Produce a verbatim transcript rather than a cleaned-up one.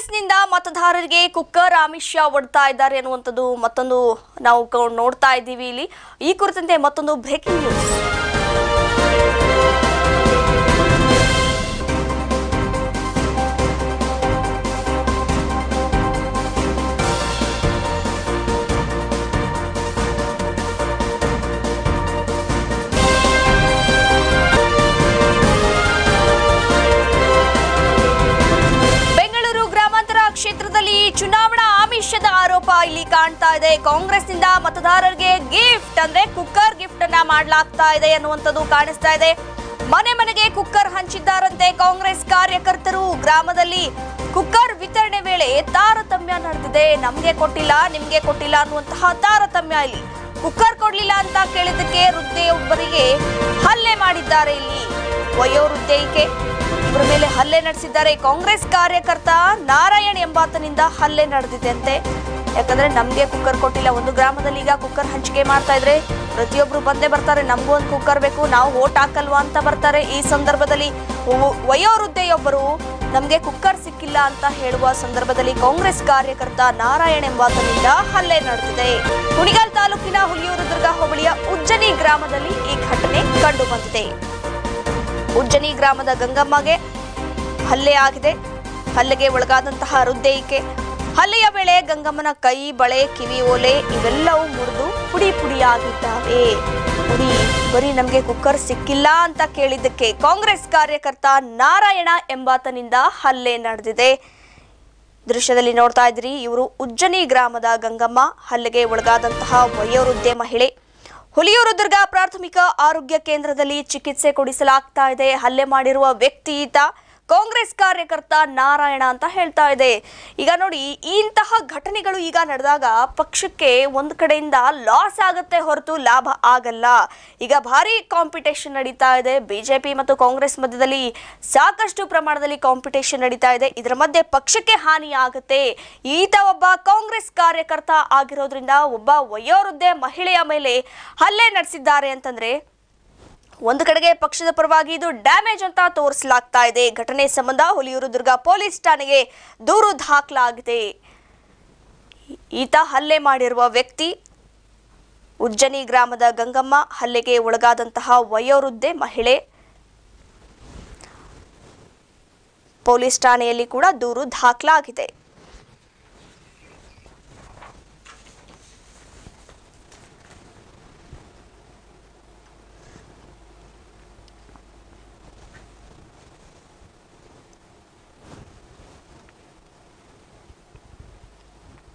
ಕಾಂಗ್ರೆಸ್ನಿಂದ ಮತದಾರರಿಗೆ ಕುಕ್ಕರ್ ಆಮಿಷ ಒಡ್ತಾ ಇದ್ದಾರೆ ಅನ್ನುವಂಥದ್ದು ಮತ್ತೊಂದು ನಾವು ನೋಡ್ತಾ ಇದ್ದೀವಿ ಇಲ್ಲಿ. ಈ ಕುರಿತಂತೆ ಮತ್ತೊಂದು ಬ್ರೇಕಿಂಗ್ ನ್ಯೂಸ್. ಕ್ಷೇತ್ರದಲ್ಲಿ ಚುನಾವಣಾ ಆಮಿಷದ ಆರೋಪ ಇಲ್ಲಿ ಕಾಣ್ತಾ ಇದೆ. ಕಾಂಗ್ರೆಸ್ನಿಂದ ಮತದಾರರಿಗೆ ಗಿಫ್ಟ್ ಅಂದ್ರೆ ಕುಕ್ಕರ್ ಗಿಫ್ಟ್ ಅನ್ನ ಮಾಡಲಾಗ್ತಾ ಇದೆ ಅನ್ನುವಂಥದ್ದು ಕಾಣಿಸ್ತಾ ಇದೆ. ಮನೆ ಮನೆಗೆ ಕುಕ್ಕರ್ ಹಂಚಿದ್ದಾರಂತೆ ಕಾಂಗ್ರೆಸ್ ಕಾರ್ಯಕರ್ತರು. ಗ್ರಾಮದಲ್ಲಿ ಕುಕ್ಕರ್ ವಿತರಣೆ ವೇಳೆ ತಾರತಮ್ಯ ನಡೆದಿದೆ. ನಮ್ಗೆ ಕೊಟ್ಟಿಲ್ಲ ನಿಮ್ಗೆ ಕೊಟ್ಟಿಲ್ಲ ಅನ್ನುವಂತಹ ತಾರತಮ್ಯ. ಇಲ್ಲಿ ಕುಕ್ಕರ್ ಕೊಡ್ಲಿಲ್ಲ ಅಂತ ಕೇಳಿದ್ದಕ್ಕೆ ವೃದ್ಧೆಯೊಬ್ಬರಿಗೆ ಹಲ್ಲೆ ಮಾಡಿದ್ದಾರೆ. ಇಲ್ಲಿ ವಯೋವೃದ್ಧೆಗೆ ಇವರ ಮೇಲೆ ಹಲ್ಲೆ ನಡೆಸಿದ್ದಾರೆ. ಕಾಂಗ್ರೆಸ್ ಕಾರ್ಯಕರ್ತ ನಾರಾಯಣ್ ಎಂಬಾತನಿಂದ ಹಲ್ಲೆ ನಡೆದಿದೆ ಅಂತೆ. ಯಾಕಂದ್ರೆ ನಮ್ಗೆ ಕುಕ್ಕರ್ ಕೊಟ್ಟಿಲ್ಲ. ಒಂದು ಗ್ರಾಮದಲ್ಲಿ ಈಗ ಕುಕ್ಕರ್ ಹಂಚಿಕೆ ಮಾಡ್ತಾ ಇದ್ರೆ ಪ್ರತಿಯೊಬ್ರು ಬಂದೇ ಬರ್ತಾರೆ, ನಮಗೂ ಒಂದು ಕುಕ್ಕರ್ ಬೇಕು, ನಾವು ವೋಟ್ ಹಾಕಲ್ವಾ ಅಂತ ಬರ್ತಾರೆ. ಈ ಸಂದರ್ಭದಲ್ಲಿ ವಯೋವೃದ್ಧೆಯೊಬ್ಬರು ನಮ್ಗೆ ಕುಕ್ಕರ್ ಸಿಕ್ಕಿಲ್ಲ ಅಂತ ಹೇಳುವ ಸಂದರ್ಭದಲ್ಲಿ ಕಾಂಗ್ರೆಸ್ ಕಾರ್ಯಕರ್ತ ನಾರಾಯಣ್ ಎಂಬಾತನಿಂದ ಹಲ್ಲೆ ನಡೆದಿದೆ. ಕುಣಿಗಲ್ ತಾಲೂಕಿನ ಹುಲಿಯೂರು ದುರ್ಗ ಹೋಬಳಿಯ ಉಜ್ಜನಿ ಗ್ರಾಮದಲ್ಲಿ ಈ ಘಟನೆ ಕಂಡು ಬಂದಿದೆ. ಉಜ್ಜನಿ ಗ್ರಾಮದ ಗಂಗಮ್ಮಗೆ ಹಲ್ಲೆ ಆಗಿದೆ. ಹಲ್ಲೆಗೆ ಒಳಗಾದಂತಹ ವೃದ್ಧೆಯಿಕೆ. ಹಲ್ಲೆಯ ವೇಳೆ ಗಂಗಮ್ಮನ ಕೈ, ಬಳೆ, ಕಿವಿ ಓಲೆ ಇವೆಲ್ಲವೂ ಮುರಿದು ಪುಡಿ ಪುಡಿಯಾಗಿದ್ದಾವೆ. ಪುಡಿ ಬರೀ ನಮ್ಗೆ ಕುಕ್ಕರ್ ಸಿಕ್ಕಿಲ್ಲ ಅಂತ ಕೇಳಿದ್ದಕ್ಕೆ ಕಾಂಗ್ರೆಸ್ ಕಾರ್ಯಕರ್ತ ನಾರಾಯಣ ಎಂಬಾತನಿಂದ ಹಲ್ಲೆ ನಡೆದಿದೆ. ದೃಶ್ಯದಲ್ಲಿ ನೋಡ್ತಾ ಇದ್ರಿ, ಇವರು ಉಜ್ಜನಿ ಗ್ರಾಮದ ಗಂಗಮ್ಮ. ಹಲ್ಲೆಗೆ ಒಳಗಾದಂತಹ ವಯೋವೃದ್ಧೆ ಮಹಿಳೆ. ಹುಲಿಯೂರು ದುರ್ಗ ಪ್ರಾಥಮಿಕ ಆರೋಗ್ಯ ಕೇಂದ್ರದಲ್ಲಿ ಚಿಕಿತ್ಸೆ ಕೊಡಿಸಲಾಗ್ತಾ ಇದೆ. ಹಲ್ಲೆ ಮಾಡಿರುವ ವ್ಯಕ್ತಿ ಈತ ಕಾಂಗ್ರೆಸ್ ಕಾರ್ಯಕರ್ತ ನಾರಾಯಣ ಅಂತ ಹೇಳ್ತಾ ಇದೆ. ಈಗ ನೋಡಿ, ಇಂತಹ ಘಟನೆಗಳು ಈಗ ನಡೆದಾಗ ಪಕ್ಷಕ್ಕೆ ಒಂದು ಕಡೆಯಿಂದ ಲಾಸ್ ಆಗುತ್ತೆ ಹೊರತು ಲಾಭ ಆಗಲ್ಲ. ಈಗ ಭಾರಿ ಕಾಂಪಿಟೇಷನ್ ನಡೀತಾ ಇದೆ. ಬಿಜೆಪಿ ಮತ್ತು ಕಾಂಗ್ರೆಸ್ ಮಧ್ಯದಲ್ಲಿ ಸಾಕಷ್ಟು ಪ್ರಮಾಣದಲ್ಲಿ ಕಾಂಪಿಟೇಷನ್ ನಡೀತಾ ಇದೆ. ಇದರ ಮಧ್ಯೆ ಪಕ್ಷಕ್ಕೆ ಹಾನಿ ಆಗುತ್ತೆ. ಈತ ಒಬ್ಬ ಕಾಂಗ್ರೆಸ್ ಕಾರ್ಯಕರ್ತ ಆಗಿರೋದ್ರಿಂದ ಒಬ್ಬ ವಯೋವೃದ್ಧೆ ಮಹಿಳೆಯ ಮೇಲೆ ಹಲ್ಲೆ ನಡೆಸಿದ್ದಾರೆ ಅಂತಂದ್ರೆ ಒಂದು ಕಡೆಗೆ ಪಕ್ಷದ ಪರವಾಗಿ ಇದು ಡ್ಯಾಮೇಜ್ ಅಂತ ತೋರಿಸಲಾಗ್ತಾ ಇದೆ. ಘಟನೆ ಸಂಬಂಧ ಹುಲಿಯೂರು ದುರ್ಗ ಪೊಲೀಸ್ ಠಾಣೆಗೆ ದೂರು ದಾಖಲಾಗಿದೆ. ಈತ ಹಲ್ಲೆ ಮಾಡಿರುವ ವ್ಯಕ್ತಿ ಉಜ್ಜನಿ ಗ್ರಾಮದ ಗಂಗಮ್ಮ. ಹಲ್ಲೆಗೆ ಒಳಗಾದಂತಹ ವಯೋವೃದ್ಧೆ ಮಹಿಳೆ. ಪೊಲೀಸ್ ಠಾಣೆಯಲ್ಲಿ ಕೂಡ ದೂರು ದಾಖಲಾಗಿದೆ.